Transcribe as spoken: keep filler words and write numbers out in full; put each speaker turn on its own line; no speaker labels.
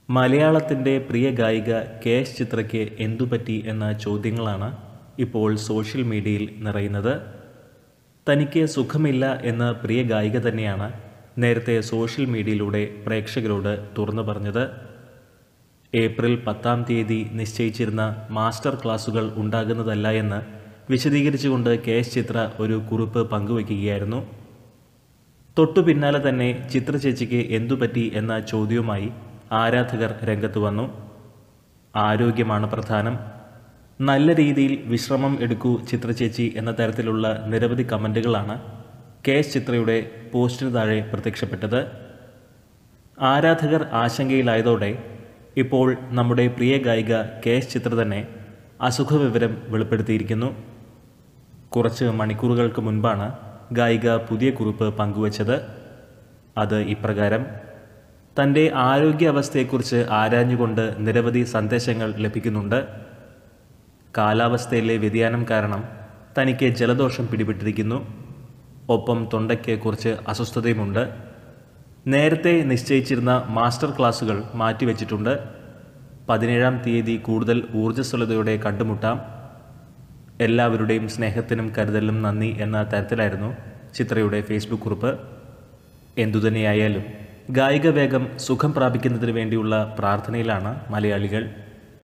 മലയാളത്തിൻ്റെ പ്രിയ ഗായിക K S ചിത്രയ്ക്ക് എന്തുപറ്റി എന്ന ചോദ്യങ്ങളാണ് ഇപ്പോൾ സോഷ്യൽ മീഡിയയിൽ നിറയുന്നത്. തനിക്ക് സുഖമില്ല എന്ന പ്രിയ ഗായിക തന്നെയാണ് നേരത്തെ സോഷ്യൽ മീഡിയയിലൂടെ പ്രേക്ഷകരോട് തുറന്നു പറഞ്ഞത്. ഏപ്രിൽ പത്താം തീയതി നിശ്ചയിച്ചിരുന്ന മാസ്റ്റർ ക്ലാസുകൾ ഉണ്ടാകുന്നതല്ല എന്ന് വിശദീകരിച്ചുകൊണ്ട് കെ എസ് ചിത്ര ഒരു കുറിപ്പ് പങ്കുവയ്ക്കുകയായിരുന്നു. തൊട്ടു പിന്നാലെ തന്നെ ചിത്ര ചേച്ചിക്ക് എന്തുപറ്റി എന്ന ചോദ്യവുമായി ആരാധകർ രംഗത്ത് വന്നു. ആരോഗ്യമാണ് പ്രധാനം, നല്ല രീതിയിൽ വിശ്രമം എടുക്കൂ ചിത്ര ചേച്ചി എന്ന തരത്തിലുള്ള നിരവധി കമൻറ്റുകളാണ് കെ എസ് ചിത്രയുടെ പോസ്റ്റിന് താഴെ പ്രത്യക്ഷപ്പെട്ടത്. ആരാധകർ ആശങ്കയിലായതോടെ ഇപ്പോൾ നമ്മുടെ പ്രിയ ഗായിക കെ എസ് ചിത്ര തന്നെ അസുഖവിവരം വെളിപ്പെടുത്തിയിരിക്കുന്നു. കുറച്ച് മണിക്കൂറുകൾക്ക് മുൻപാണ് ഗായിക പുതിയ കുറിപ്പ് പങ്കുവച്ചത്. അത് ഇപ്രകാരം: തൻ്റെ ആരോഗ്യാവസ്ഥയെക്കുറിച്ച് ആരാഞ്ഞുകൊണ്ട് നിരവധി സന്ദേശങ്ങൾ ലഭിക്കുന്നുണ്ട്. കാലാവസ്ഥയിലെ വ്യതിയാനം കാരണം തനിക്ക് ജലദോഷം പിടിപെട്ടിരിക്കുന്നു. ഒപ്പം തൊണ്ടയ്ക്ക് കുറച്ച് അസ്വസ്ഥതയുമുണ്ട്. നേരത്തെ നിശ്ചയിച്ചിരുന്ന മാസ്റ്റർ ക്ലാസുകൾ മാറ്റിവെച്ചിട്ടുണ്ട്. പതിനേഴാം തീയതി കൂടുതൽ ഊർജ്ജസ്വലതയോടെ കണ്ടുമുട്ടാം. എല്ലാവരുടെയും സ്നേഹത്തിനും കരുതലിനും നന്ദി എന്ന തരത്തിലായിരുന്നു ചിത്രയുടെ ഫേസ്ബുക്ക് കുറിപ്പ്. എന്തുതന്നെയായാലും ഗായിക വേഗം സുഖം പ്രാപിക്കുന്നതിന് വേണ്ടിയുള്ള പ്രാർത്ഥനയിലാണ് മലയാളികൾ.